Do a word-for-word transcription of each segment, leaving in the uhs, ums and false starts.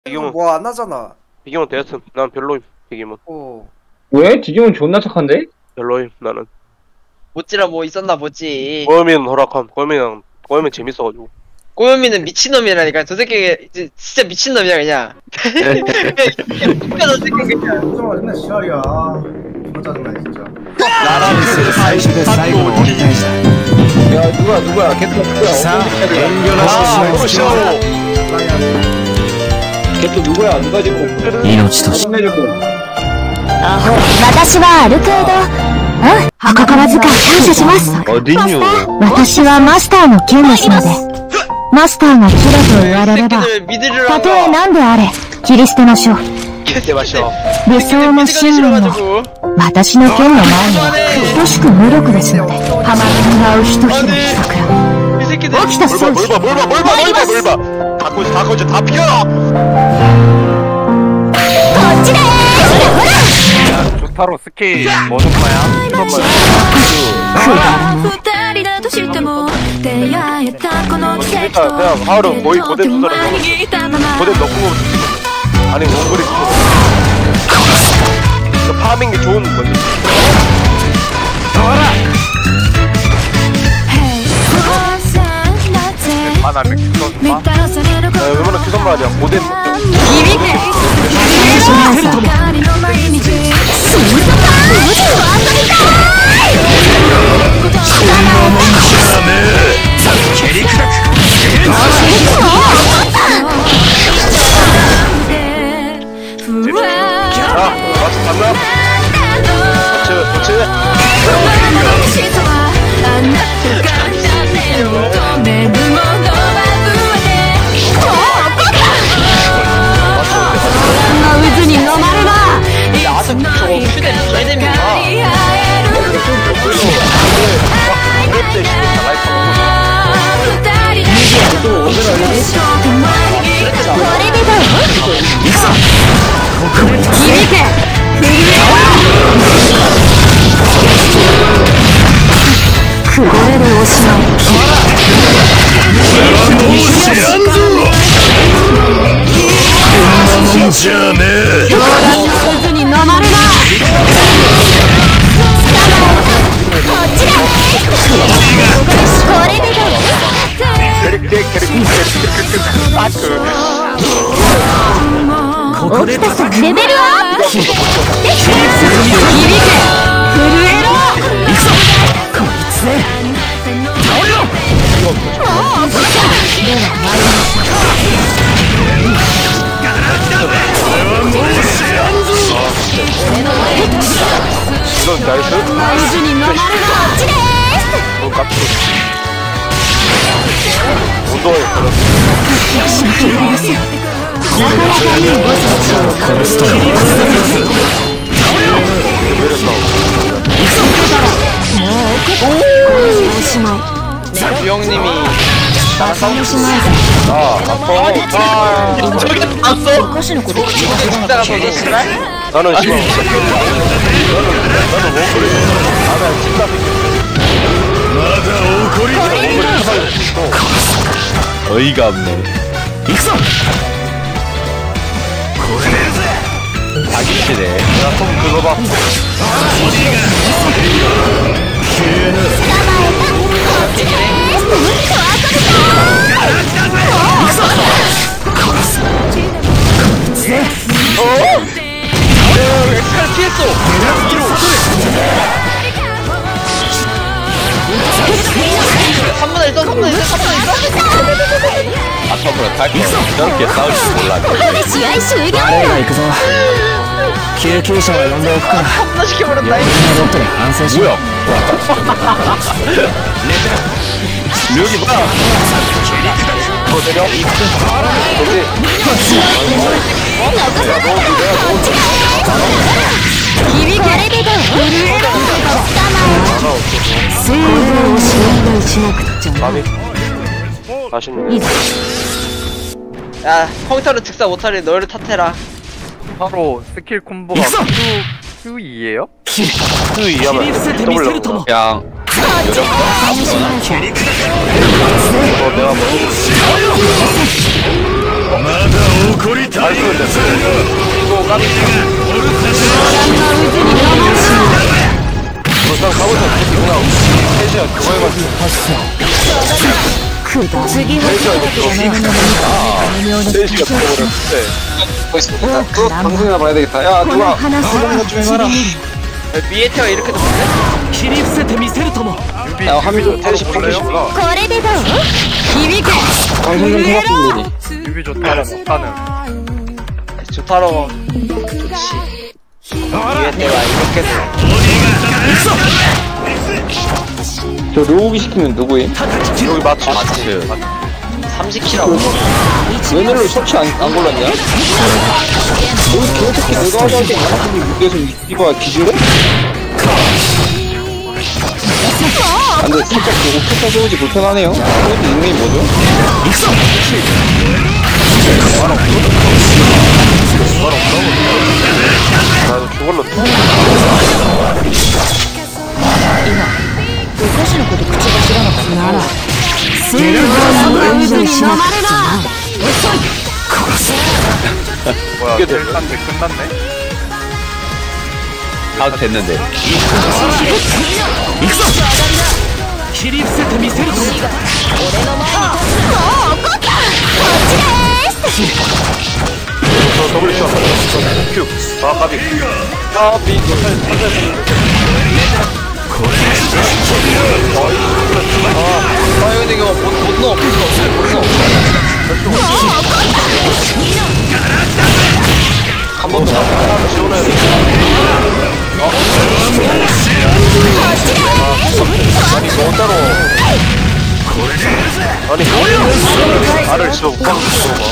비기몬 뭐 안 하잖아. 비기몬 데스슨 난 별로임. 비기몬 어. 왜? 디지몬 존나 착한데? 별로임 나는. 모찌라 뭐 있었나 보지. 꼬여미는 허락함. 꼬여미는 꼬여미 재밌어가지고. 꼬요미는 미친놈이라니까. 저 새끼 진짜 미친놈이야 그냥. 그냥 저 새끼 그냥. 정말 맨날 지랄이야. 존나 짜증나 진짜. 나라는 사이시대 사이고 야 누가 누구야? 캡틴 누구야? 사 연결 아, 오시오. 캡틴 누구야? 누가 지금 命とし 혼내주고 私はある程度、うん心遣い感謝します。 어디뇨? 私はマスターの剣ですので、マスターが切れと言われれば、 새끼들 믿으려고. たとえ何であれ、切り捨てましょう。 이때 마셔. 理想も信念も、私の剣の前には等しく無力ですので、浜辺に舞うひとひの桜。 이 새끼들. 起きたそう 뭘 봐, 뭘 봐, 뭘 봐, 뭘 봐, 뭘 봐. 다 꺼져, 다 꺼져, 다 피어라. こっちでーす。 조타로 스킬 뭐 정도야? 잠깐만. 二人だとしても出会えたこの奇跡 일단 그냥 하루 거의 고대 수준으로 고대 넣고 아니 원거리 저 파밍이 좋은 건데. 아나 이렇게 봐. 웬만한 규선 말이야. 고대 아, 마치 봤나? 그치, 그치. 아서 저거 휴대 줘야 됩니다. 그때 시대 다 라이프 レベルアップ。響け、震えろ。こいつで倒れろ。もうこれじゃ。では参りましょう。 이건 나이스? 水に飲まれろ。こっちでーす。 어, 깜짝 운동을 걸었어. なかなかいいボスを殺すというもうおしまい。 주영님이 バカにしまいぜ。 아, 아파. 저기 봤어? おかしなこと聞い 진짜가 보고 씨발? 나는 씨발. 나는, 나는 원거리. 나는 진짜 어이가 없네. 자기시네. 야, 좀 그거 봐. 어? 엑스칼 피했어. 삼 분의 일 써, 삼 분의 일 써, 삼 분의 일 써? 아까보다 탈거 저렇게 싸울 줄 몰랐네. これで試合終了。 誰が行くぞ。救急車は呼んでおくから。 겁나 시켜버렸다. ロボットに反省しろ。 류기 뭐야? 더 때려? 그렇지. 맛있네. 야, 컴퓨터로 즉사 못하니 너를 탓해라. 바로 스킬 콤보가 Q, Q2에요? Q이야만 더블 그냥 어, 내가 뭐 또 방송이나 봐야 되겠다. 야 누가 방송 좀 해봐라. 위에 태워 이렇게 덮는데? 야 하미도 테레시 방송이구나. 방송 좀 해봤더니 뮤비 좋다라 못하는. 좋다로 좋지. 위에 태워 이렇게 돼. 저 로우기 시키면 누구임? 여기 맞지 맞지. 삼십 킬하고. 웬일로 셔츠 안, 안 골랐냐? 여기 개새끼 내가 하자는 게 많았는데 육대에서 이거 기준해? 아 근데 살짝 그 오프타 세우지 불편하네요. 그것도 닉네임 뭐죠? 나도 저걸로. 뭐야, 일단데 끝났네? 다 됐는데. 저 더블 샷. 큐. 아 까비. 까비. 아 근데 이거 못, 못 넣어. 못 넣어. 못 넣어. 한 번 더. 지원해야 돼. 아니 너 따로. 아니 나를 진짜 못 받는 거 봐.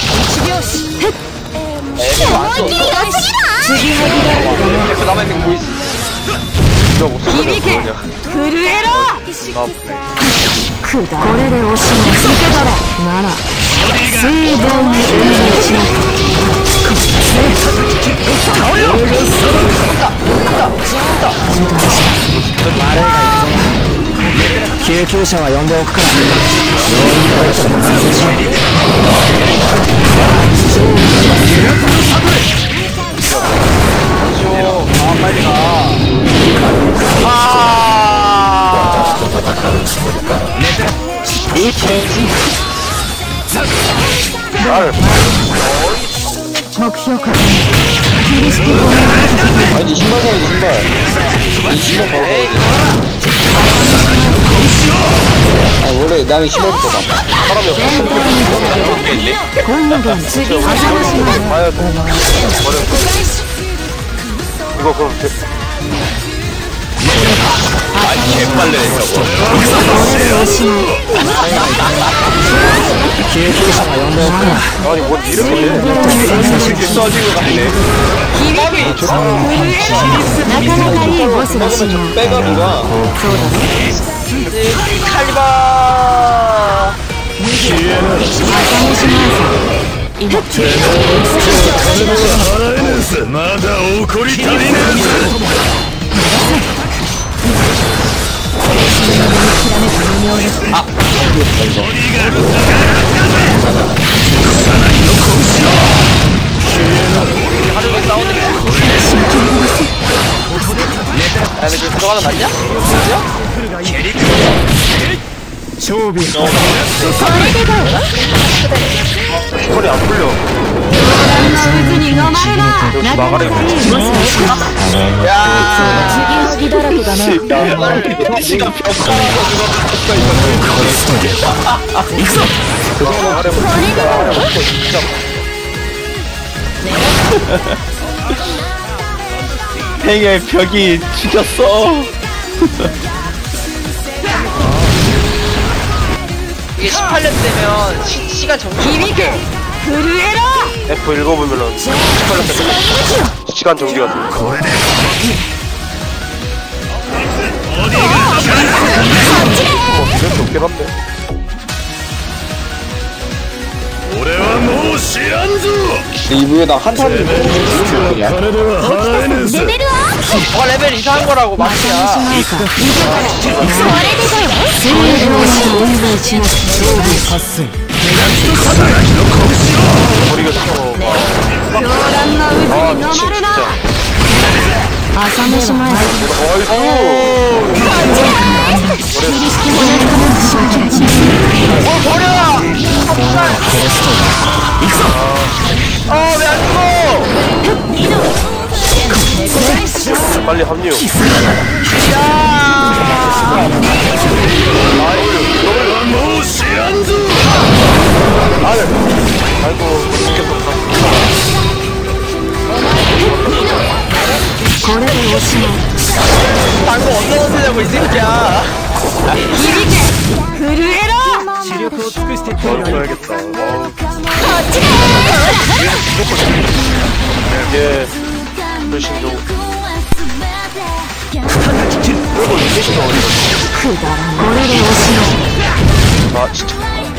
그 남아있는 거 보이지? 이거 목소리 뭐냐? 救急車は呼んでおくから目標確認 아니 신발 사야지 신발. 이 신발 바로. 아 원래 나는 신발부터 봐. 사람이 없어. 봐야 돼. 버려. 이거 그럼 돼. 아니 개빨래 저거. 救急車は呼んでおくから 아니 뭔 이렇게 돼? 이렇게 써지고 가네. 백업이가 칼리바. 하루에 싸우는 게 야, 근데 지금 들어가는 맞냐? 스컬이 안 풀려. 여기 마가리. 야, 시간 벽 행의 벽이 죽였어. 이게 십팔 렙 되면 시, 시간 정지. 에프 읽어보면은 십팔 렙 시간 정지가 돼. 어, 이렇게 없긴 한데. 이브에 나 한타를 무슨 소리야? 뭐가 레벨 이상한 거라고 맛이야. 머리가 쳐. 狂乱の渦に飲まれな朝飯前 빨리 합류. 아이고, 방금 어디서 쓰냐고 이 새끼야. 넣어야겠다. 이게 훨씬 좀. 그리고 이게 진짜 어려워. 아, 진짜.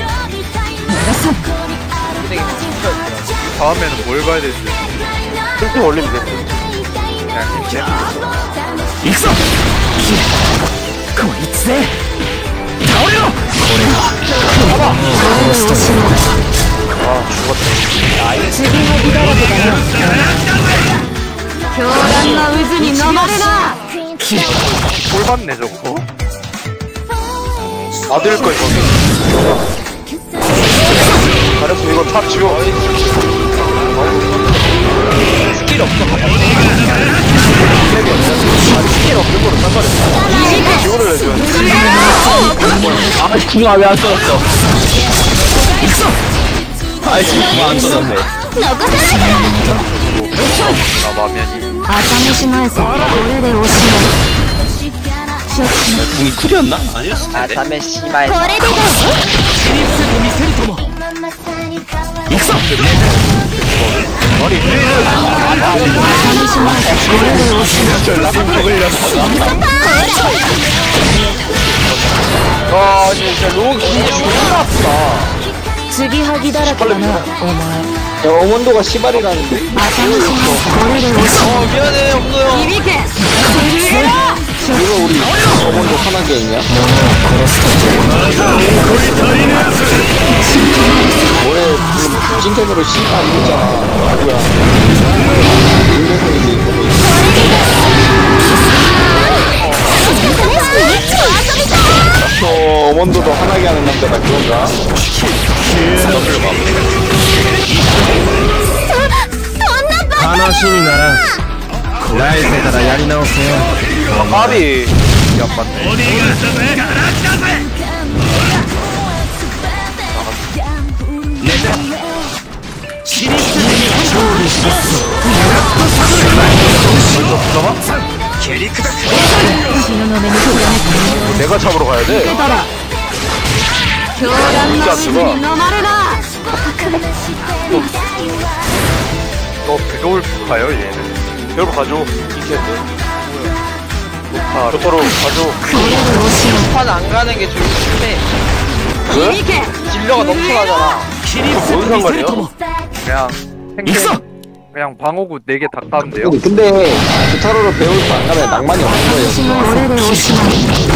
다음에는 뭘 봐야 되지? 핑핑 올리면 돼. 그냥 이제 行くぞこいつで倒れろこれが 아, 죽었다. 次の火だらけだな狂乱の渦に飲まれな 꼴 받네 저거. 아들 거 이거. 잘했어, 이거 탑 지워. 스킬 없어. 스킬 없는 거로 상관없어. 지원을 해줘야 돼. 아, 궁아 왜 안 써졌어? 아이, 궁아 안 써졌네. 아 마면이. 朝飯前さこれでおしまい 궁이 쿨이었나? 아니었을 텐데. 아삼의 씨발. これでだ行くぞ 와, 진짜 로기 존나 아프다. 継ぎはぎだらけだなお前 야, 어mon도가 시발이라는데? 朝飯前これでおし 어 미안해 없어요. まい響け震えろ 이거 우리 어mon도 화나게 했냐? 올해 지금 찐텐으로 씨발 이거잖아. 누구야? 윤대성이지 이거. 어, 어mon도도 화나게 하는 남자가 그런가? 話にならん来世からやり直せよ 까비. 안 맞네. 내가 잡으러 가야 돼. 狂乱の渦に飲まれな 너 배울 가요 얘는. 여러분 가죠. 이케인데. 아, 로터로 가죠. 판안 가는 게 좋은데 왜? 딜러가 넘쳐나잖아. 뭔 상관이야? 그냥 생생 그냥 방어구 네 개 다 따면 돼요. 근데 기타로를 배울 거 안 가면 낭만이 없는 거예요. これでおしまい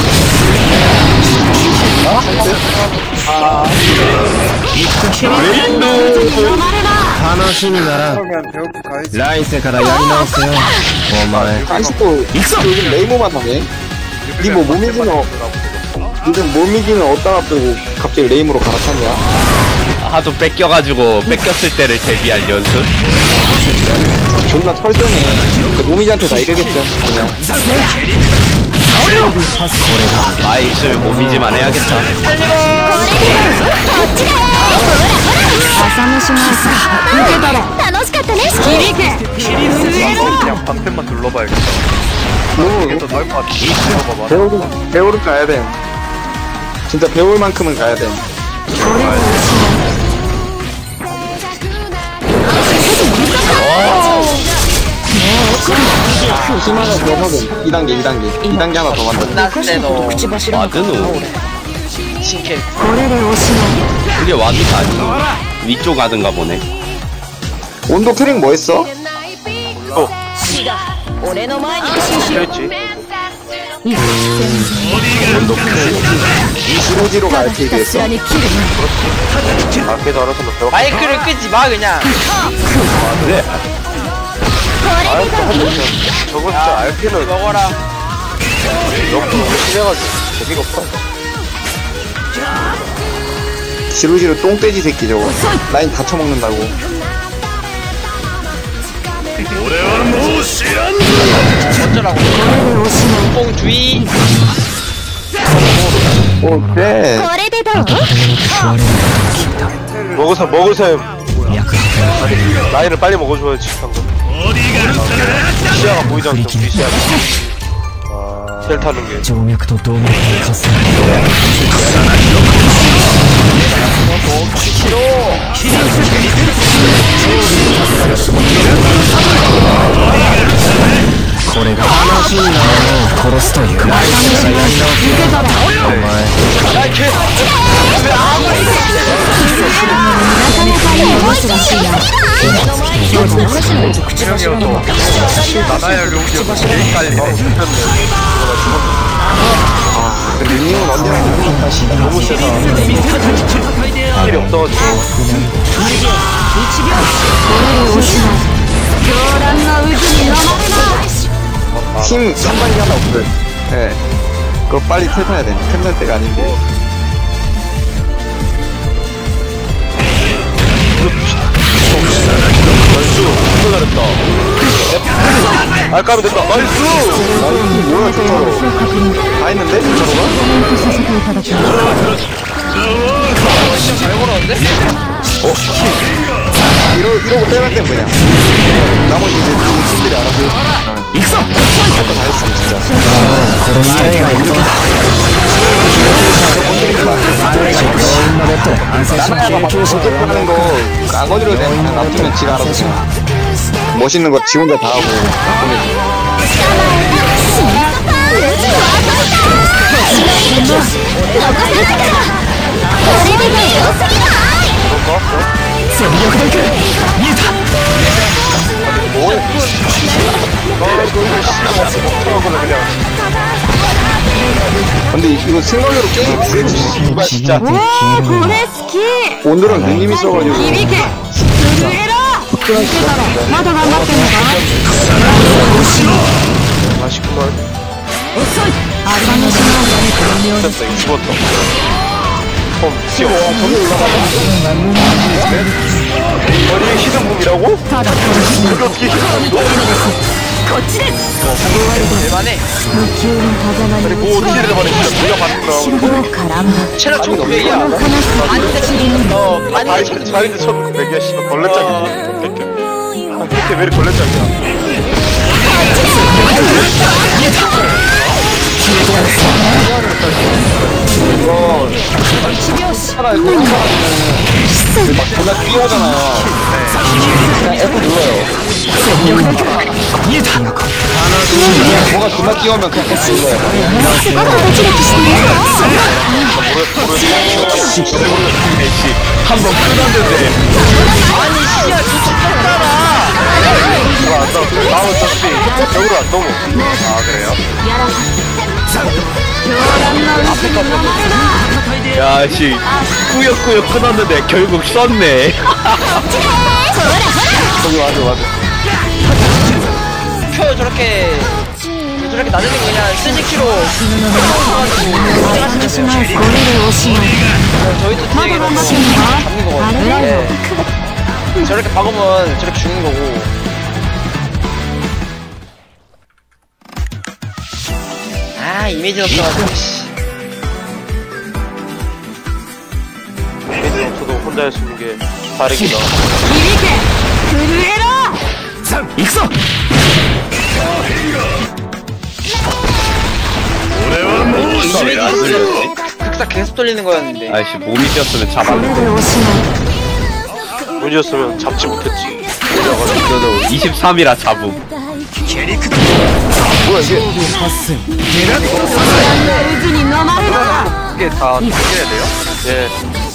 話にならん来世からやり直せよお前 아직도 요즘 레이모만 하네? 니 뭐 몸이기는 어- 요즘 몸이기는 어디다가 빼고 갑자기 레이모로 갈아탔냐? 하도 뺏겨가지고 뺏겼을 때를 대비할 연습? 존나 털전해. 그 몸이지한테 다 이러겠죠 그냥. 아 입술 모미지만 해야겠다. 朝飯前さ受けたら楽しかったね響け 그냥 방패만 눌러봐야겠다. 뭐 이게 더 나을 것 같아. 눌러봐봐. 배우는 배우를 가야 돼. 진짜 배울 만큼은 가야 돼. 힘 하나 더 하고 이 단계 이 단계 이 단계 하나 더 만들어. 끝났대도 와드노 신캐. これでおしまい 이게 와드가 아니고 위쪽 와드인가 보네. 온도 트릭 뭐 했어? 어. 俺の前に 그랬지. 시로지로가 알케이드 했어. 아 그래도 알아서 너 마이크를 끄지 마 그냥. 저거 진짜 알피는 먹어라. 너무 심해가지고 재미가 없다. 시로지로 똥돼지 새끼 저거. 라인 다 쳐먹는다고. 어쩌라고. 뽕주의. 오 그래. 먹을 사람 먹을 사람 라인을 빨리 먹어줘야지 방금. 시야가 보이지 않죠 우리 시야가. 셀 타는 게 静脈と動脈を重ねこれが話にならない殺すというお前 링링은 언제나 너무 세다. 필요 없어가지고. 팀 선발이 하나 없어요. 네. 그거 빨리 탈타야 돼. 틈날 때가 아닌데. 나이스. 진짜 잘했다. 알까면 됐다. 나이스. 나이스 뭐야 진짜로. 다 했는데 진짜로가? 잘 걸었는데? 어? 이러, 이러고 빼면 돼 그냥. 나머지 이제 팀들이 알아서 할거 다 했어 진짜. 나나야가 막 공격하는 거 안 거지로 돼. 그냥 놔두면 지가 알아서 멋있는 거 지 혼자 다 하고 근데 이거 생각으로 게임 세지. 이발 진짜. 오늘은 누님이 써가지고 맛있구만. 됐다 이거 죽었다. 펌 튀어. 머리에 희생품이라고? 그게 어떻게 희생품이야? 대만해. 아니 뭐 어떻게 대만해 진짜 물려받는다고. 체력 천구백이야. 어, 아니 아니, 자리인데 천구백이야 씨발 걸레짝이야. 아 그렇게 왜 이렇게 걸레짝이야. 이거 하나 이거 막 졸라 뛰어오잖아요. 그냥 F 눌러요. 뭐가 졸라 뛰어오면 그냥 F 눌러요. 한번 끊었는데 아니, 씨야, 좋겠잖아. 이거 안 나오고 나오면 어차피 벽으로 안 넘어. 아 그래요? 야씨 꾸역꾸역 끊었는데 결국 썼네. 저기 맞아 맞아. 표 저렇게, 저렇게 낮은 거 그냥 쓰지 키로 저희도 뒤에로 잡는 거거든요. 네. 저렇게 박으면 저렇게 죽는 거고. 아, 이미지 없어가지고, 씨. 이미지 없어도 혼자 할 수 있는 게 다르기다. 行くぞ 왜안 돌렸지? 흑사 계속 돌리는 거였는데. 아이씨 몸이 뛰었으면 잡았는데. 문이었으면 잡지 못했지. 저도 이십삼이라 잡음. 뭐야 이게? 이게 다 해야 돼요? 예.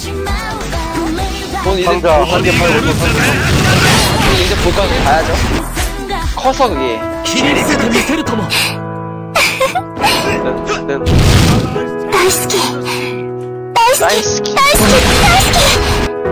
돈 이제, 상자 한 개 팔고 또 상자. 이제 볼까 가야죠. 커서 그게. 네. 다이스키 나이스키. 다이스키 다이스키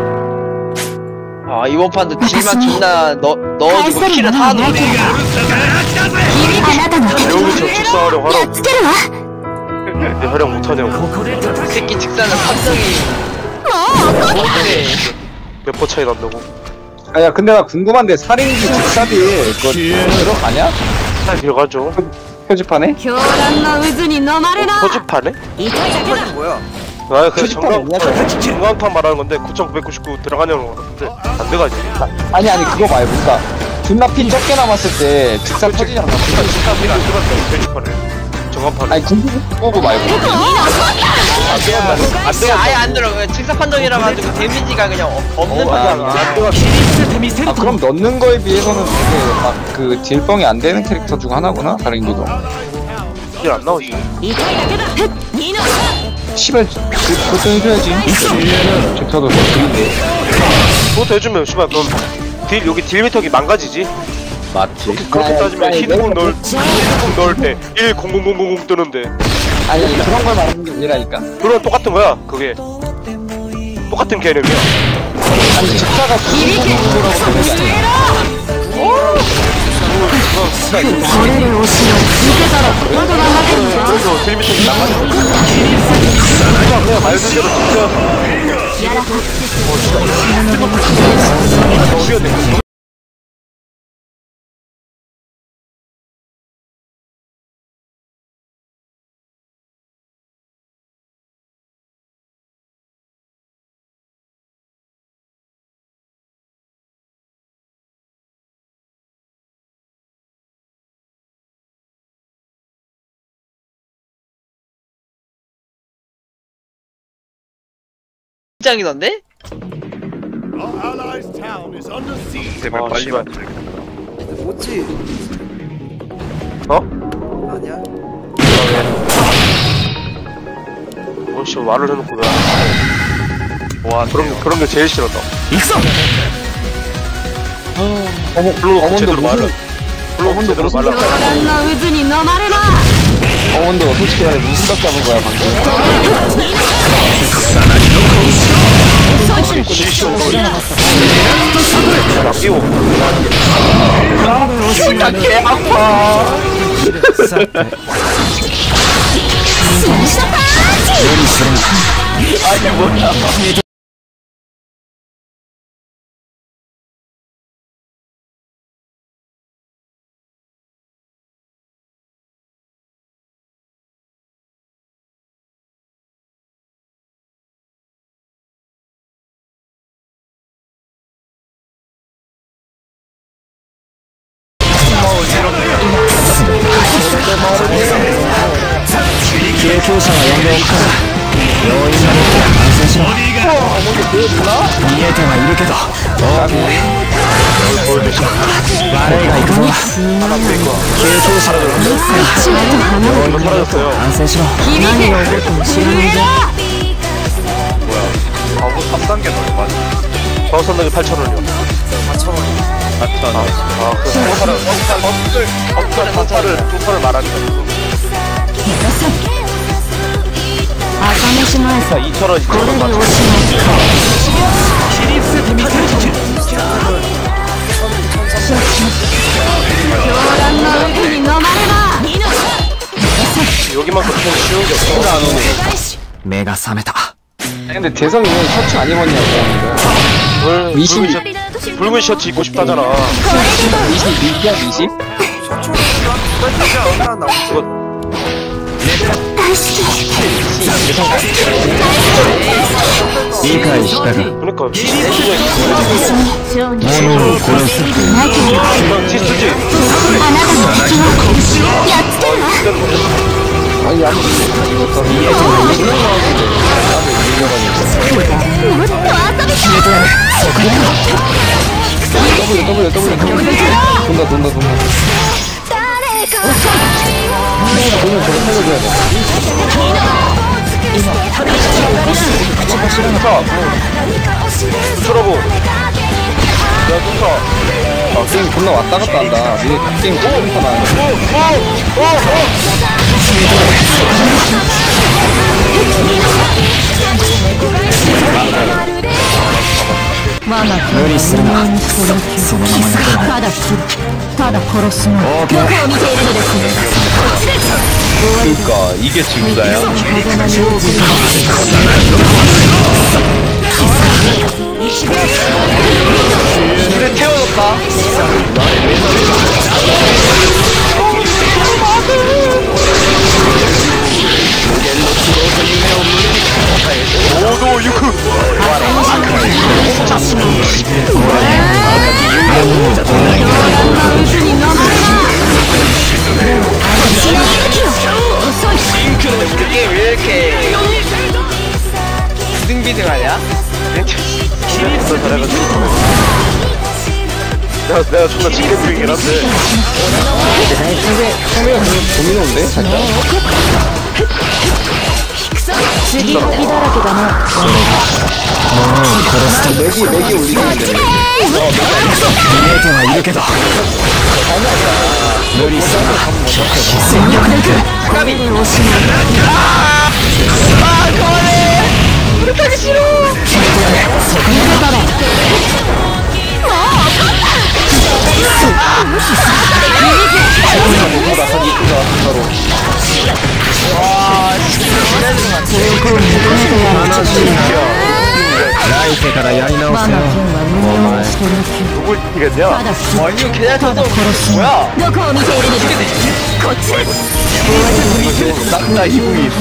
아 이번 판도 딜만 존나 넣 넣어주고 키를 다 넣어주고. あなたの 여기 저 축사하려고 やっ 하라고. つけるわ 내 활약 못하냐고. 이 새끼 직사는 감정이 もう怒っ 뭔데? 몇 번 차이 난다고. 아야 근데 나 궁금한데 살인기 직사비 그거 들어가냐? 잘 들어가죠. 표지판에? 狂乱の渦に飲まれな 표지판에? 痛いだけだ 아, 그 표지판 정강, 없냐? 정강판 말하는 건데 구천구백구십구 들어가냐는 거 같은데 안 돼가지고. 아니 아니 그거 말고 그니까 존나 피 적게 남았을 때 직사 터지잖아. 진짜 진짜 필요 들어갔다 표지판에. 정강판에. 아니 궁금한 말고. 안 돼간다는. 안 내가 아예 돼간다는. 안 들어. 그냥 직사 판정이라 가지고 데미지가 그냥 어, 없는 어, 판정이야. 안 돼가지고. 아 그럼 넣는 거에 비해서는 되게 막 그 딜뻥이 안 되는 캐릭터 중 하나구나 다른 기도. 이게 안 나오지. 痛いだけだ二の 씨발 그것도 해줘야지. 챕터도 딜인데. 그것도 해주면 씨발 그럼 딜 여기 딜 미터기 망가지지. 맞지. 그렇게 아니, 따지면 아니, 히드공 내가 넣을 히드공 넣을 때 일 공공공공공 뜨는데 아니 아니 그런 걸 말하는 게 아니라니까. 그럼 똑같은 거야 그게. 똑같은 개념이야. 아니 직사가 궁금하고 되는 게 아니야. これでおしまい抜けたらほとんどが負けるぞ 그래서 딜 미터기 망가지고. 그냥 그냥 말 그대로 진짜. 어 진짜. 어 장이던데? 제발 아, 빨리 씨발. 만들겠다. 어? 아니야. 어, 씨, 말을 해놓고 나. 와, 그런, 그런 게 제일 싫었다. 어머 블루 제대로 말을. 블루 제대로 말라. 狂乱の渦に飲まれな 어원도 솔직히 말해 무슨 각 잡은 거야 방금. 아끼고. 진짜 개 아파. 아니 뭐야. 이거 사라졌어요. 何が起こるかも知らないぞ 바보 삼 단계 얼마지? 과거 선당이 팔천 원이요. 사천 원. 아, 그 성사를, 성사를, 성사를, 성사를, 성사를 말하는 거. 朝飯前さ 이천 원, これ 이천 で 원 お 맞죠? しまい 狂乱の渦に飲まれな 여기만큼 좀 쉬운 게 없어. 目が覚めた 근데 대성이 왜 셔츠 안 입었냐고. 붉은, 미신. 붉은, 셔, 붉은 셔츠 입고 싶다잖아. 미십 미야 미십? 그거 理解したか 그러니까 勝利し物を殺すなければ 이건 티스지. あなたの敵はやっつけるわ 아니 아니 입었다. もっと遊びたい W W W 돈다 돈다 돈다. 誰か 돈을 저거 살려줘야 돼. 좋다. 붙여라고. 야, 좋다. 아, 게임 존나 왔다 갔다 한다. 니네 게임 게임 타나. 無理するな。そのまま残る。 ただ切るただ殺すのどこを見ているのですこっちです 그니까 이게 증자야? 그래 태워줬다. 오도 유크. 우리 게임 왜 이렇게 비등비등하냐? 내가 내가 존나 치킨 중이긴 한데. 성미가 고민인데 살짝. 次は火だらけだな 맥이 맥이 올리는데. 見えてはいるけど無理するな全力でいくこれでおしまい 아 그만해! 우리 타기 싫어! そこまでだろもう怒った僕ら先行くがだろう。 来世からやり直せよお前 누굴 이겼냐? 아니요 그냥 타서 뭐야? どこを見ているのですこっちです 싹다 희궁이 있어.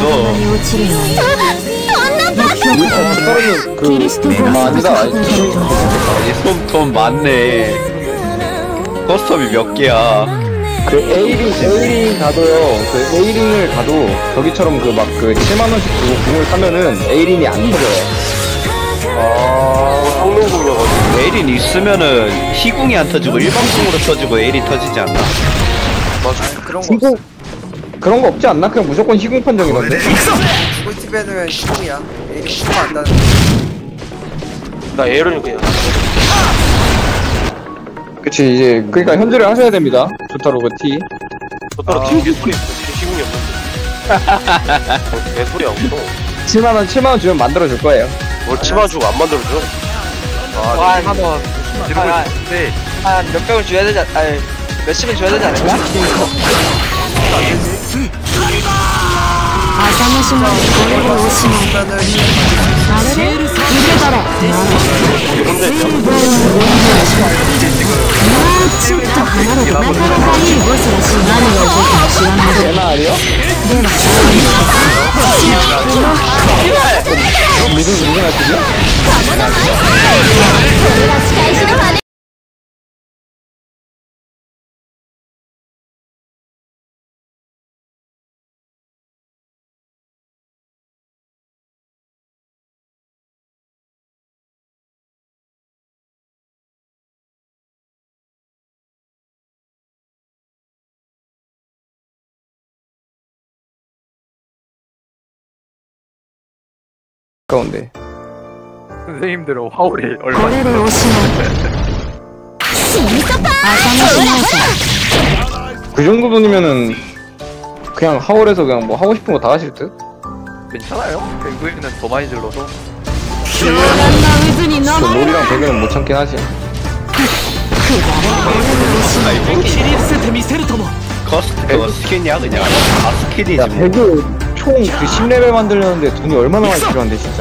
そんなバカ 떨어진 그 아, 아니다. 이 솜솜 많네. 커스텀이 몇 개야? 그 A링 A링 가도요. 그 A링을 가도 저기처럼 그 막 그 칠만 원씩 주고 궁을 사면은 A링이 안 터져요. 아, 성능공이어가지고. 에일인 있으면은 희궁이 안 터지고 일반궁으로 터지고 에일이 터지지 않나? 맞아. 그런 거 희궁 그런 거 없지 않나? 그냥 무조건 희궁 판정이던데. 꿀팁에는 시공이야. 에이 시공 안다는. 나 에어는 그냥. 그치 이제 그러니까 현질을 하셔야 됩니다. 조타로 그 T. 저따라 팀 개소리 시공이 없는데. 개소리야 없어. 칠만 원 칠만 원 주면 만들어 줄 거예요. 뭘 치마 주고 안 만들어줘? 와, 한 한번 지르고 아, 아. 있는데 한 몇백을 줘야 되지 않... 아니 몇십은 줘야 되지 않을까? 朝飯もこれでおしまいあれで受けたらなもうちょっと離れてなかなかいいボスらしい何が起こったか知らないで 제나 아니요? は 믿음 누구 나시죠? これが仕返しの羽 가운데. 선생님들은 화울이 こ 얼마 れでおしまい朝飯ないさ 그 정도 돈이면은 그냥 하월에서 그냥 뭐 하고 싶은 거 다 하실 듯? 괜찮아요. 배구에는 더 많이 질러서 湘南な渦に飲 그 まれ 롤이랑 배그는 못 참긴 하지. 커스트 그거 스킨이야 그냥. 다 스킨이지 야 뭐. 배그 총 그 십 레벨 만들려는데 돈이 얼마나 많이 필요한데 진짜.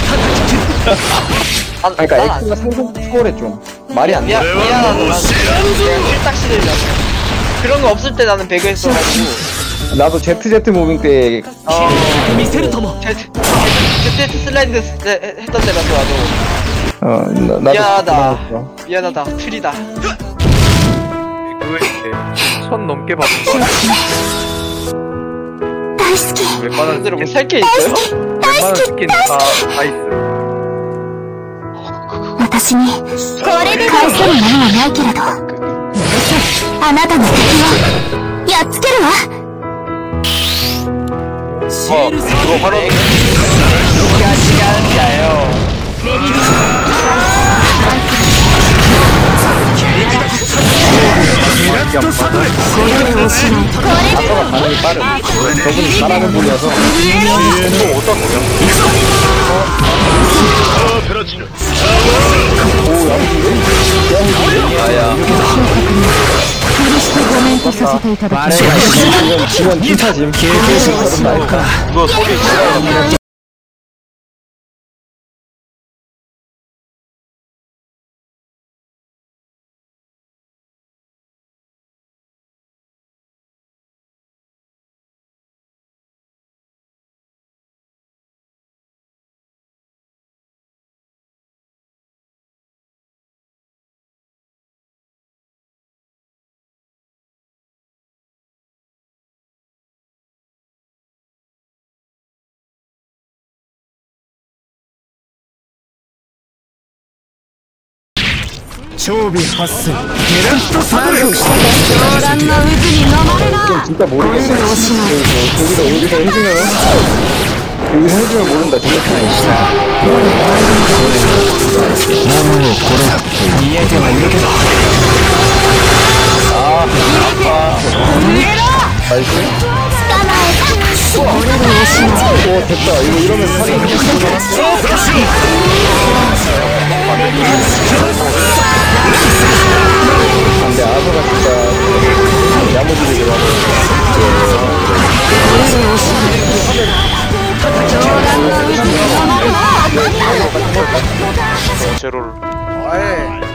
난, 그러니까 난 안- 엑스가 상승 추월해 좀. 말이 안 돼. 미안, 미안하다. 난 그냥 필딱 시들려고. 그런 거 없을 때 나는 배그 했어가지고. 나도 제트제트 무빙 때 어. 제트, 제트 슬라이드 했- 했- 했던 때라서 나도. 어, 나, 나도 미안하다. 그만했어. 미안하다. 틀이다. 배구에 천 넘게 받은 거. 웬만한 사람들은 뭐 스킨, 살 게 있어요? 웬만한 스킨 다, 다 있어. 私に返せるものはないけれどあなたの敵をやっつけるわ 어, 그거 화나. 시간이야요. ットサトレ 아서가 반응이 빠른. 저분이 잘하는 분이어서. 또 어떤 거야? 야야 許してごめんとさせていただきます 지금 지금 기타짐. 계속 저런 나니까. 이거 소리 진짜 長尾発生ゲラットサトレ狂乱の渦に飲まれな 진짜 모르겠어. 거기다 어디다 해주면 여기서 해주면 모른다. 진짜 타임. 見えてはいるけど 나이스. 오 됐다. 이거 이러면 살이 근데 아서가 진짜 야무지게 들어가고. 제로를 아예